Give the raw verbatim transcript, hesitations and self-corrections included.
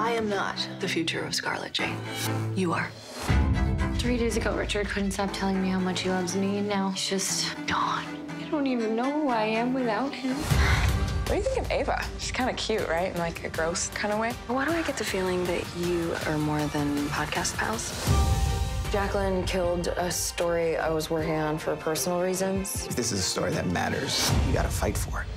I am not the future of Scarlet Jane. You are. Three days ago, Richard couldn't stop telling me how much he loves me, and now he's just gone. I don't even know who I am without him. What do you think of Ava? She's kind of cute, right? In like a gross kind of way. Why do I get the feeling that you are more than podcast pals? Jacqueline killed a story I was working on for personal reasons. If this is a story that matters, you gotta fight for it.